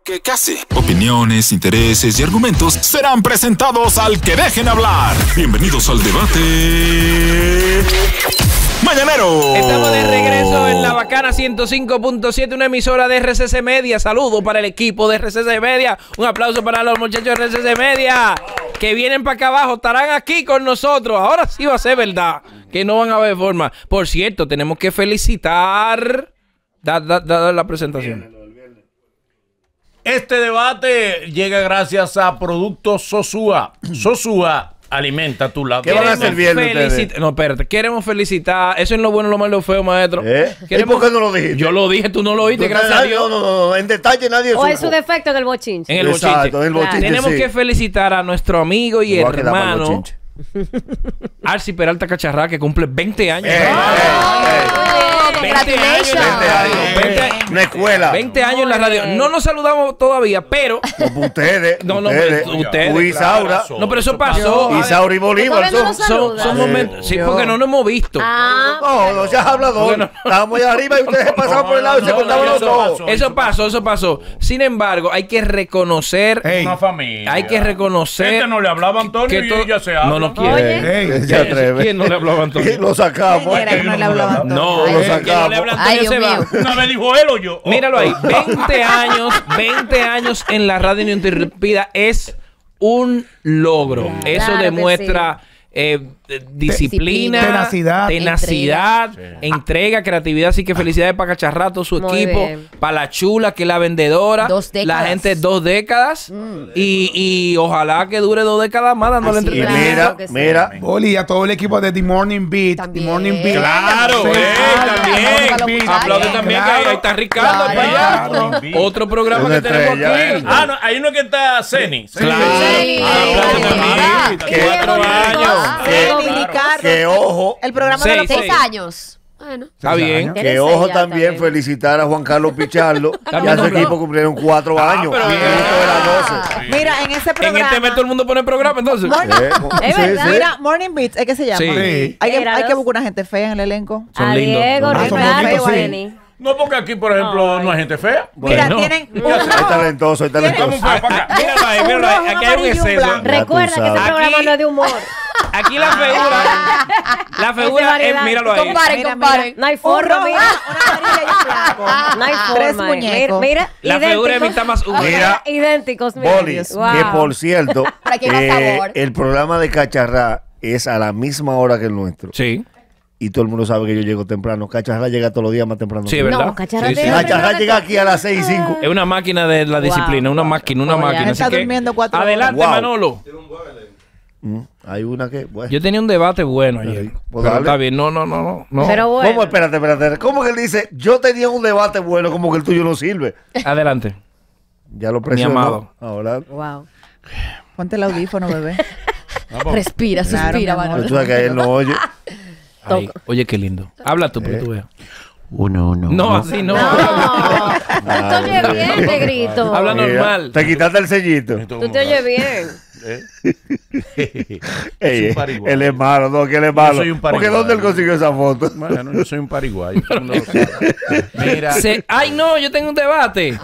¿Qué hace? Opiniones, intereses y argumentos serán presentados al que dejen hablar. Bienvenidos al debate mañanero. Estamos de regreso en la bacana 105.7, una emisora de RCC Media. Saludos para el equipo de RCC Media. Un aplauso para los muchachos de RCC Media que vienen para acá abajo. Estarán aquí con nosotros. Ahora sí va a ser verdad que no van a haber forma. Por cierto, tenemos que felicitar. Da la presentación. Este debate llega gracias a Productos Sosúa. Sosúa alimenta tu lado. ¿Qué van a hacer bien ustedes? No, espérate. Queremos felicitar. Eso es lo bueno, lo malo, lo feo, maestro. ¿Y por qué no lo dijiste? Yo lo dije, tú no lo oíste, gracias a Dios. No, en detalle nadie supo. O en su defecto en el bochinche. En el bochinche. Exacto, en el bochinche, Tenemos sí. que felicitar a nuestro amigo y hermano Arci Peralta Cacharrá, que cumple 20 años. 20 años. Una escuela. 20 años en la radio. No nos saludamos todavía, pero. Como ustedes. Ustedes. Tú, Isaura. No, pero eso pasó. Isaura y Bolívar. Son momentos. Sí, porque no nos hemos visto. No seas hablador. Estábamos allá arriba y ustedes pasaban por el lado y se contaban los dos. Eso pasó. Sin embargo, hay que reconocer. Una familia. Hay que reconocer. No le hablaba a Antonio y ella se habla. No quiere. Se atreve. ¿Quién no le hablaba a Antonio? Lo sacamos. No, lo sacamos. Se va. Una vez dijo él o yo. Míralo ahí, 20 años en la radio ininterrumpida es un logro. Eso Claro demuestra disciplina, tenacidad, entrega, creatividad. Así que felicidades para Cacharrato, su Muy equipo, bien. para la chula, que es la vendedora, 2 décadas. la gente 2 décadas y ojalá que dure 2 décadas más dándole Así es. entretenimiento. Claro que sí. Mira. Boli, a todo el equipo de The Morning Beat. También. The Morning Beat. Claro, Sí. También. Aplaude también que ahí está Ricardo Claro. para allá. Claro. Otro programa Una que tenemos estrella, aquí. No, hay uno que está Ceni. Claro. Sí. Aplaude también. Que 4 años. Que ojo. El programa de los 6 6 años. Bueno. Está bien. Que Eres ojo ella también también. felicitar a Juan Carlos Pichardo y a su nombrado. equipo cumplieron 4 años. pero- Y el grupo de las 12. Mira, en ese En programa. este mes todo el mundo pone programa, entonces. Es verdad. Mira, Morning Beats, ¿es que se llama? Sí. Sí. Hay Míralos. que buscar una gente fea en el elenco. Son A lindos. Diego, Ah, son Ricardo, bonitos, sí. Jenny. No, porque aquí, por ejemplo, no hay gente fea. Mira, Bueno. tienen Soy talentoso, soy talentoso. Vamos para acá. Míralo ahí, míralo ahí. Aquí hay un exceso. Recuerda que este sabes. programa Aquí- no es de humor. Aquí la figura es, míralo ahí. Comparen, Mira, comparen. mira. No hay un forma, rojo, mira. una amarilla y un blanco. No hay Tres forma. muñecos. Mira, La figura es idénticos. mitad más uno. Mira. Idénticos, mira. Bolis, Wow. que por cierto, Para que haga sabor. el programa de Cacharrá es a la misma hora que el nuestro. Sí, Y todo el mundo sabe que yo llego temprano. Cacharrá llega todos los días más temprano. sí, es verdad. No, Cacharra Sí, te- sí. Cacharrá llega aquí a las 6:05. Es una máquina de la disciplina, una máquina. Oh, ya. Así Está que, durmiendo 4 horas. adelante, Wow. Manolo. Hay una que. Bueno. Yo tenía un debate bueno ayer. Pues Pero dale. está bien, no. Pero bueno. ¿Cómo? Espérate. ¿Cómo que él dice? Yo tenía un debate bueno, como que el tuyo no sirve. Adelante. Ya lo presionó. amado. Ahora. Wow. Ponte el audífono, bebé. Respira, Claro, suspira, mi amor. Manolo. Tú sabes que él no oye. Ay, oye, qué lindo. Habla tú, pero tú veas. Uno. No, así no. No. Tú te oyes bien, negrito. Habla normal. Te quitaste el sellito. Tú te oyes bien. Ey, un pariguayo. él es malo, no, que él es malo. soy un Porque pariguayo. ¿dónde él consiguió esa foto? Bueno, yo soy un pariguayo. todo el mundo lo sabe. Mira. Ay, no, yo tengo un debate.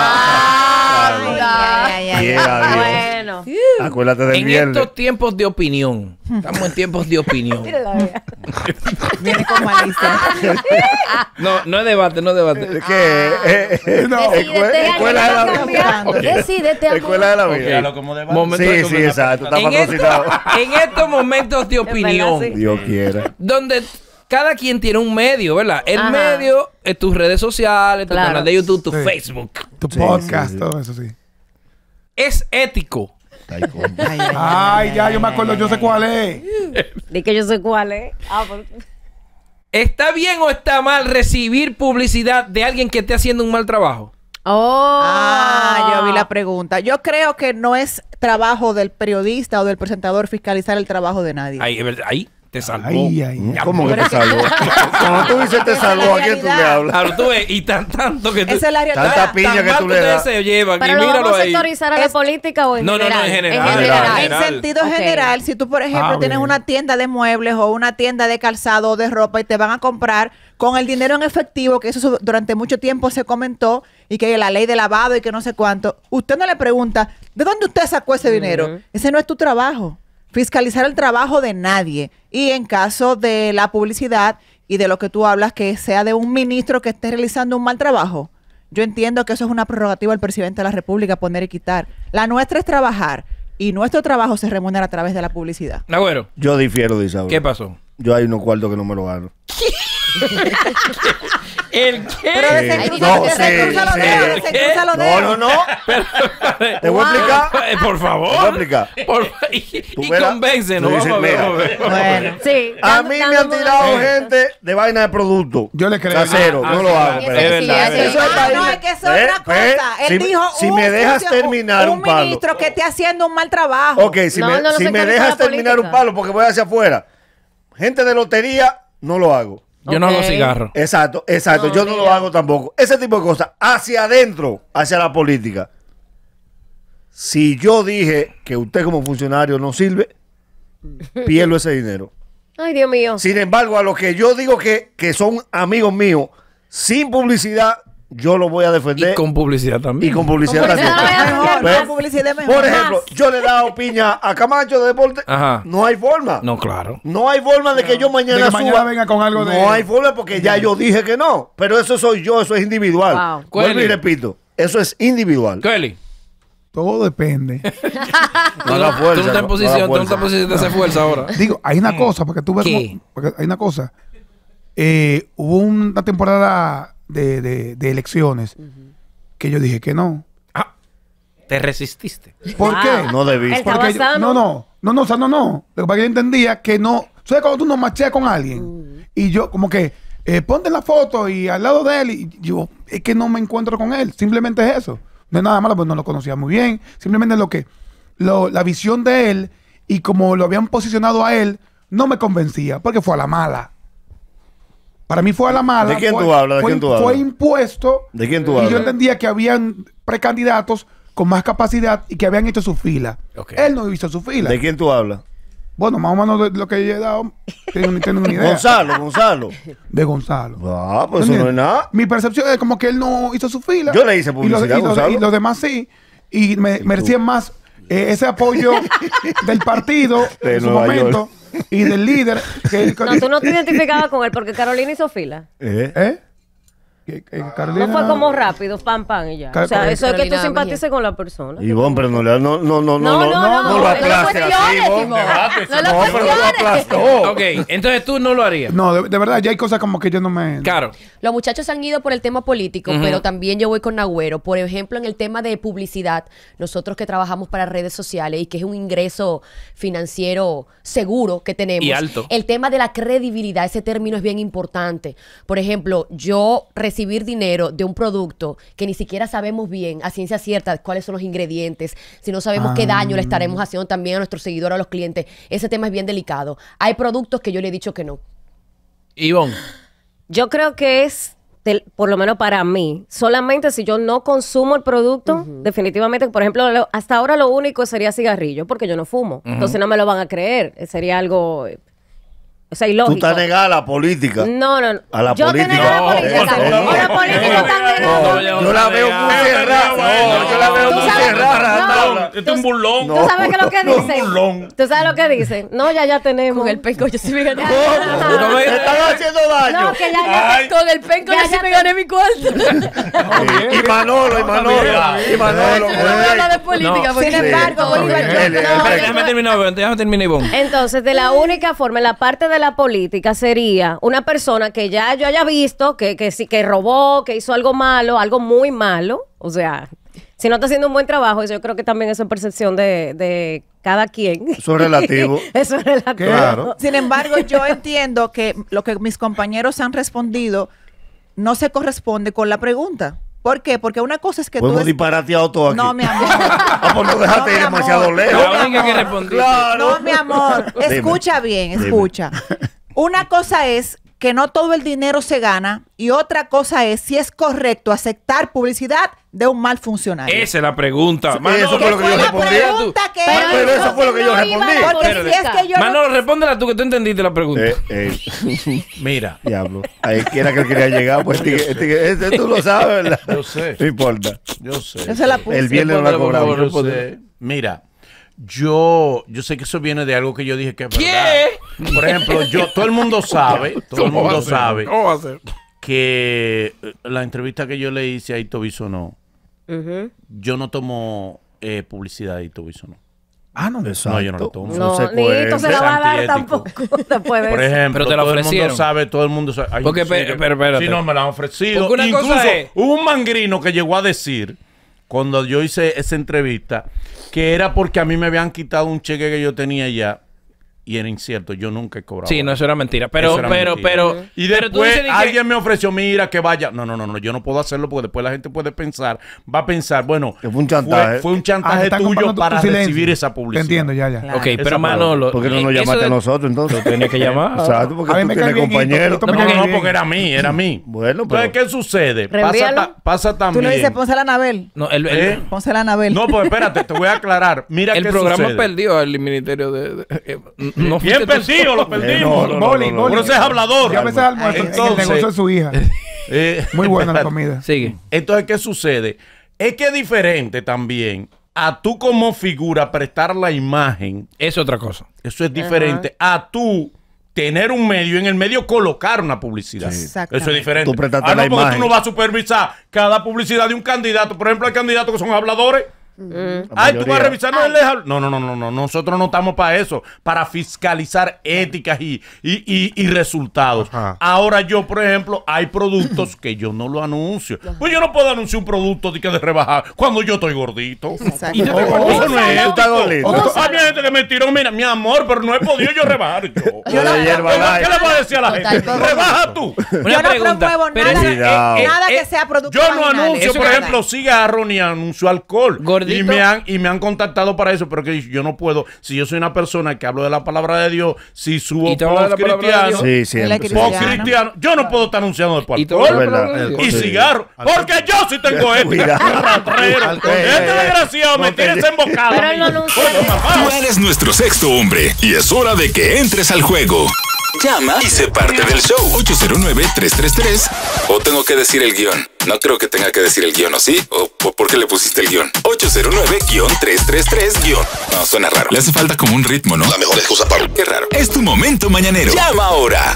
Quiera Dios. Bueno. Acuérdate del En viernes. estos tiempos de opinión. Estamos en tiempos de opinión. Viene con malicia. No es debate. ¿Qué? Decídete, Escuela de la algo vida. cambiando. Decídete, amor. Escuela de la Ok. vida. Míralo como debate. Momento Sí, exacto. Está patrocinado. En estos momentos de opinión, sí. Dios quiera. donde cada quien tiene un medio, ¿verdad? El Ajá. medio es tus redes sociales, tu Claro. canal de YouTube, tu Sí. Facebook. Tu Sí, podcast, sí. todo eso, sí. Es ético. Ay, coño. Ay, ya, yo me acuerdo, yo sé cuál es. Di que yo sé cuál es. Pues. ¿Está bien o está mal recibir publicidad de alguien que esté haciendo un mal trabajo? Oh. Yo vi la pregunta. Yo creo que no es trabajo del periodista o del presentador fiscalizar el trabajo de nadie. Ahí, es verdad, ahí te salvó. Ay. ¿Cómo que te salvó? Cuando tú dices te salvó, ¿a quién tú le hablas? Claro, tú ves, y tanto que tú... Esa es la realidad. Tanta piña que tú le das. se llevan, Pero y lo míralo vamos a ahí. sectorizar a la política o en No, general. en general. En General. En sentido Ok. general, si tú, por ejemplo, tienes bien. una tienda de muebles o una tienda de calzado o de ropa y te van a comprar con el dinero en efectivo, que eso durante mucho tiempo se comentó, y que la ley de lavado y que no sé cuánto, usted no le pregunta, ¿de dónde usted sacó ese dinero? Ese no es tu trabajo. Fiscalizar el trabajo de nadie. Y en caso de la publicidad y de lo que tú hablas, que sea de un ministro que esté realizando un mal trabajo, yo entiendo que eso es una prerrogativa del presidente de la República, poner y quitar. La nuestra es trabajar, y nuestro trabajo se remunera a través de la publicidad. Agüero. Yo difiero de Isabel. ¿Qué pasó? Yo hay unos cuartos que no me lo gano. ¿El qué? Pero desencruza los dedos, desencruza los dedos. No. Te voy a explicar. Por favor. Te voy a explicar. Y verás. convéncenos. Tú dices, Vamos a ver, mira. vamos a ver. Bueno. Sí. A mí me han tirado gente de vaina de producto. Yo le creo. Casero, no lo hago. Es verdad. Eso no, es que eso es otra cosa. Él dijo si me dejas terminar un palo. ministro que esté haciendo un mal trabajo. Ok, si No, me, no si se me cansa dejas la terminar política. un palo porque voy hacia afuera. Gente de lotería, no lo hago. Yo no hago Ok. cigarro. Exacto. No, Yo no lo mira. hago tampoco. Ese tipo de cosas. Hacia adentro, hacia la política. Si yo dije que usted como funcionario no sirve, pierdo ese dinero. Ay, Dios mío. Sin embargo, a los que yo digo que son amigos míos, sin publicidad, yo lo voy a defender. Y con publicidad también. Y con publicidad Con también. publicidad Mejor, Pues, la publicidad es mejor. por ejemplo, yo le he dado piña a Camacho de deporte. Ajá. No hay forma. No, claro. No hay forma de que yo mañana De que mañana suba. venga con algo de- No hay forma porque ya yo dije que no. Pero eso soy yo, eso es individual. Wow. Vuelvo y Cueli. repito, eso es individual. Kelly. Todo depende. No da Tú fuerza, no estás en no posición, da tú no estás en posición de hacer fuerza ahora. Digo, hay una cosa, porque tú ves ¿Qué? como- porque hay una cosa. Hubo una temporada de elecciones que yo dije que no. Ah, te resististe. ¿Por Wow. qué? No debí. Él estaba Porque yo- sano. no. Lo que pasa es que yo entendía que no. ¿Sabes cuando tú no macheas con alguien? Y yo, como que, ponte en la foto y al lado de él, y yo, es que no me encuentro con él. Simplemente es eso. No es nada malo, pues no lo conocía muy bien. Simplemente la visión de él y como lo habían posicionado a él, no me convencía, porque fue a la mala. Para mí fue a la mala. ¿De quién fue- tú hablas? ¿De fue- quién tú Fue hablas? impuesto. ¿De quién tú Y yo hablas? entendía que habían precandidatos con más capacidad y que habían hecho su fila. Ok. Él no hizo su fila. ¿De quién tú hablas? Bueno, más o menos de lo que yo he dado, tengo una idea. Gonzalo. De Gonzalo. Ah, pues eso no es nada. Mi percepción es como que él no hizo su fila. Yo le hice publicidad a Gonzalo. Y los demás sí. Y me merecían más ese apoyo del partido De en su Nueva momento y del líder. No, tú no te identificabas con él porque Carolina hizo fila. ¿Eh? Carolina. No fue como rápido, pam, y ya. O sea, eso es que tú Carolina simpatices con la persona. Ivonne, pero no lo No aplaste así, Ivonne. No lo No, pero lo cuestiones. aplastó. Ok, entonces tú no lo harías. No, de verdad, ya hay cosas como que yo no me. Claro. Los muchachos han ido por el tema político, pero también yo voy con Nagüero. Por ejemplo, en el tema de publicidad, nosotros que trabajamos para redes sociales y que es un ingreso financiero seguro que tenemos. Y alto. El tema de la credibilidad, ese término es bien importante. Por ejemplo, yo recibir dinero de un producto que ni siquiera sabemos bien, a ciencia cierta, cuáles son los ingredientes, si no sabemos qué daño le estaremos haciendo también a nuestros seguidores, a los clientes, ese tema es bien delicado. Hay productos que yo le he dicho que no. Ivonne. Yo creo que es, por lo menos para mí, solamente si yo no consumo el producto, definitivamente, por ejemplo, hasta ahora lo único sería cigarrillo, porque yo no fumo. Entonces no me lo van a creer. Sería algo, o sea, Tú ilógico. estás negada a la política. No. A la yo política. te nego la No, política. no, O la política está negada. Yo la veo muy cerrada. Yo la veo Tú muy sabes- cerrada. no. Este es un burlón. ¿Tú sabes qué es lo que dicen? ¿Tú sabes lo que dicen? No, ya tenemos. Con el penco yo sí me gané. No me- Te están haciendo daño. No, que ya. Con el penco Ya, yo sí ya me gané mi cuarto. Y Manolo. No habla de política. porque- Sin embargo, Sí. Bolívar, Él, yo- él, no, él. Déjame terminar, Ivonne. Entonces, de la única forma, en la parte de la política sería una persona que ya yo haya visto que sí, que robó, que hizo algo malo, algo muy malo. O sea, si no está haciendo un buen trabajo, eso yo creo que también eso es percepción de cada quien. Eso es relativo. Eso es relativo. Claro. Sin embargo, yo entiendo que lo que mis compañeros han respondido no se corresponde con la pregunta. ¿Por qué? Porque una cosa es que Hemos tú... disparateado todo aquí. No, mi amor. Ah, pues no dejaste No, ir mi demasiado amor. lejos. La única que respondiste. Claro. No, mi amor. Dime. Escucha bien, Dime. escucha. Una cosa es que no todo el dinero se gana y otra cosa es si es correcto aceptar publicidad de un mal funcionario. Esa es la pregunta. Sí, eso fue lo que yo respondí. Pero eso fue lo que yo respondí. Porque si es que yo Manolo, respóndela tú que tú entendiste la pregunta. Mira, Diablo. Ahí quiera que él quería llegar, pues tú lo sabes, ¿verdad? yo sé. No importa. Yo sé. Yo se la puse. El viernes no la cobramos. Yo sé. Mira, yo sé que eso viene de algo que yo dije que es verdad. Por ejemplo, todo el mundo sabe, ¿Cómo va a ser? que la entrevista que yo le hice a Ito Bisonó, yo no tomo publicidad de Ito Bisonó. Ah, no. No, yo no lo tomo. No, sé ni cuál esto es. se la va a dar Antiético. tampoco. Después de Por eso. ejemplo, Pero te la todo el ofrecieron. mundo sabe. Ay, Porque, ¿en serio? pero espérate. Sí, no, me la han ofrecido. Porque una Incluso cosa es- hubo un mangrino que llegó a decir, cuando yo hice esa entrevista, que era porque a mí me habían quitado un cheque que yo tenía ya. Y era incierto, yo nunca he cobrado. Sí, no, eso era mentira. Pero, Eso era mentira. Y pero tú después dices que- alguien me ofreció, mira, que vaya. No, yo no puedo hacerlo porque después la gente puede pensar, va a pensar, bueno, Que fue un chantaje. Fue un Ah, chantaje están tuyo comprando tu para silencio. recibir esa Te publicidad. entiendo, ya. Ok, Esa pero Manolo. ¿Por qué no nos eso llamaste de- a nosotros entonces? Tú tenías que llamar. Exacto, porque A mí tú me tienes cae bien compañero. Ito, No, me cae bien. porque era a mí. Bueno, Entonces, pero... ¿qué sucede? Reenvíalo. Pasa Tú también. le dices, pónsela a Anabel. No, Pónsela a Anabel. No, pues espérate, te voy a aclarar. Mira el qué programa sucede. perdió al ministerio no Bien fuiste tú perdido, solo. lo perdimos. Boli. Por eso es hablador. Yo a veces almuerzo en el Entonces- negocio de su hija. Muy buena la comida. Sigue. Entonces, ¿qué sucede? Es que es diferente también a tú como figura prestar la imagen. Es otra cosa. Eso es diferente a tú tener un medio, en el medio colocar una publicidad. Sí. Eso es diferente. Tú prestaste no, la porque imagen. tú no vas a supervisar cada publicidad de un candidato. Por ejemplo, hay candidatos que son habladores. Ay, tú vas a revisar. No, nosotros no estamos para eso, para fiscalizar éticas y resultados. Ajá. Ahora yo, por ejemplo, hay productos que yo no lo anuncio. Pues yo no puedo anunciar un producto de rebajar cuando yo estoy gordito. Exacto. Y eso no es Tú estás gordito. ético. Hay gente que me tiró, mira, mi amor, pero no he podido yo rebajar. Yo de hierba light. ¿Qué le voy a decir a la gente? Total. Rebaja tú. Una Yo no pregunta, promuevo pero nada, Cuidado. nada que sea producto Yo no vaginal. anuncio, Eso por que- ejemplo, cigarro ni anuncio alcohol. Gordito. Y me han contactado para eso, pero que yo no puedo. Si yo soy una persona que hablo de la palabra de Dios, si subo ¿Y tú hablas de la post palabra de cristiano, Sí, siempre. Él es siempre. post cristiano, yo no puedo estar anunciando después Y todo Es alcohol verdad. y Sí. cigarro, porque yo sí tengo esto. Cuidado. Rastrero. Este desgraciado me tiene desembocado. Pero a él mí. no anuncia Coño, eso. mamá. Tú eres nuestro sexto hombre y es hora de que entres al juego. Llama y sé parte del show. 809-333. O tengo que decir el guión. No creo que tenga que decir el guión, ¿o sí? ¿O por qué le pusiste el guión? 809-333-. No, suena raro. Le hace falta como un ritmo, ¿no? La mejor excusa para... Qué raro. Es tu momento mañanero. Llama ahora.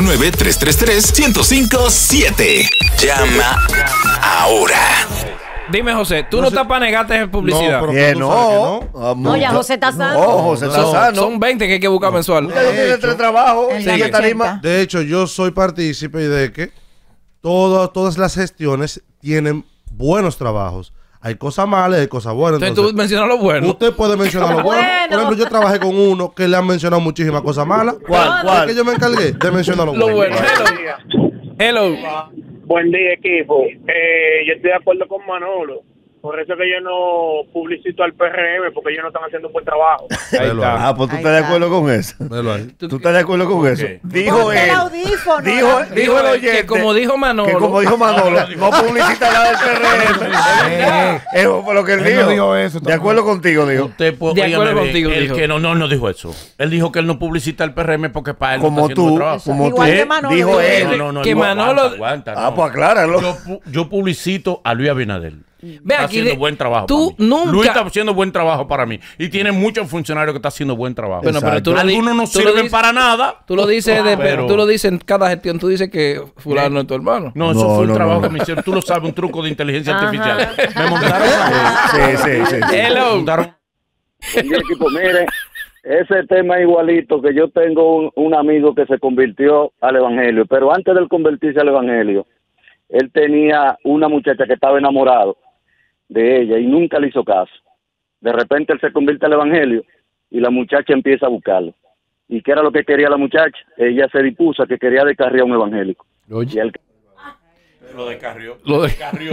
809-333-1057. Llama ahora. Dime, José, tú no estás para negarte publicidad. No, pero- Bien, tú sabes no. que No, ya José está sano. No, José está sano. Son 20 que hay que buscar mensual. Usted no tiene 3 trabajos. En Sigue la tarima. 80. De hecho, yo soy partícipe de que todas las gestiones tienen buenos trabajos. Hay cosas malas y hay cosas buenas. Entonces tú Entonces, mencionas lo bueno. usted puede mencionar lo bueno. Bueno. Por ejemplo, yo trabajé con uno que le han mencionado muchísimas cosas malas. ¿Cuál? Es que yo me encargué de mencionar lo Lo bueno. bueno. Hello. Buen día, equipo. Yo estoy de acuerdo con Manolo. Por eso que yo no publicito al PRM, porque ellos no están haciendo un buen trabajo. Velo ahí. Ah, pues tú Ahí estás de está. acuerdo con eso. Velo ahí. ¿Tú estás de acuerdo con eso? Dijo Ponte el él. audífono. Dijo el oyente. Que como dijo Manolo. Que como dijo Manolo, no publicita nada del PRM. Eso fue lo que él Él dijo. no dijo eso De tampoco. acuerdo contigo, dijo. Usted puede, De acuerdo óigame contigo, bien, dijo. el que no dijo eso. Él dijo que él no publicita el PRM porque para él Como no está haciendo tú, buen trabajo. como Igual tú. que Manolo Dijo dijo. él. Que Manolo- aguanta, Ah, no. pues acláralo. Yo publicito a Luis Abinader. Ve Está aquí, haciendo buen trabajo. tú para mí. nunca- Luis está haciendo buen trabajo para mí. Y tiene muchos funcionarios que están haciendo buen trabajo. Bueno, pero tú lo di- Algunos no tú lo sirven dices- para nada. Tú lo dices Pero- tú lo dices en cada gestión. Tú dices que fulano es tu hermano. No, eso No, fue un no, trabajo no. que me hicieron. Tú lo sabes, un truco de inteligencia Ajá. artificial. Me montaron. Sí. Hello. montaron Buen día, equipo. Mire, ese tema es igualito, que yo tengo un amigo que se convirtió al evangelio, pero antes de él convertirse al evangelio, él tenía una muchacha que estaba enamorado de ella y nunca le hizo caso. De repente él se convierte al evangelio y la muchacha empieza a buscarlo. ¿Y qué era lo que quería la muchacha? Ella se dispuso a que quería descarriar a un evangélico. Y él lo descarrió. Lo de- descarrió.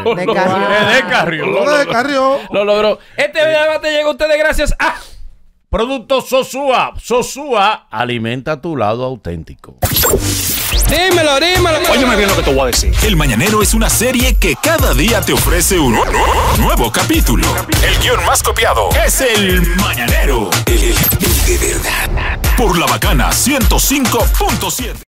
Descarrió. Le descarrió. Lo de Carrió. Lo logró. Este debate llega a ustedes gracias a Productos Sosúa. Sosúa alimenta tu lado auténtico. Dímelo. Óyeme bien lo que te voy a decir. El Mañanero es una serie que cada día te ofrece un nuevo capítulo. El guión más copiado es El Mañanero. El de verdad. Por La Bacana 105.7.